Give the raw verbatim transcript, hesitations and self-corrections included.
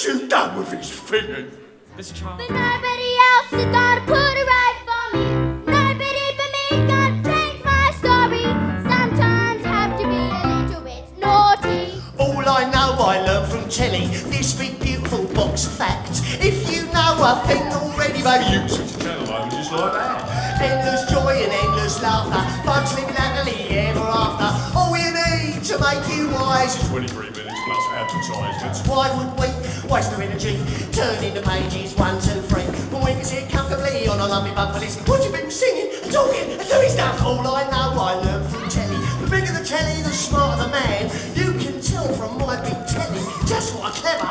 What's you done with his finger? Mister Charles. But nobody else has got to put it right for me. Nobody but me's got to change my story. Sometimes have to be a little bit naughty. All I know I learned from telly, this big beautiful box of facts. If you know a thing already, baby, you switch the channel over just like that. Endless joy and endless laughter, bugs living happily ever after. All you need to make you wise is twenty-three minutes plus advertisements. Why would we waste our energy turning the pages one, two, three when we can sit comfortably on a lovely bumper list? What you been singing and talking and doing stuff? All I know I learned from telly. The bigger the telly, the smarter the man. You can tell from my big telly just what a clever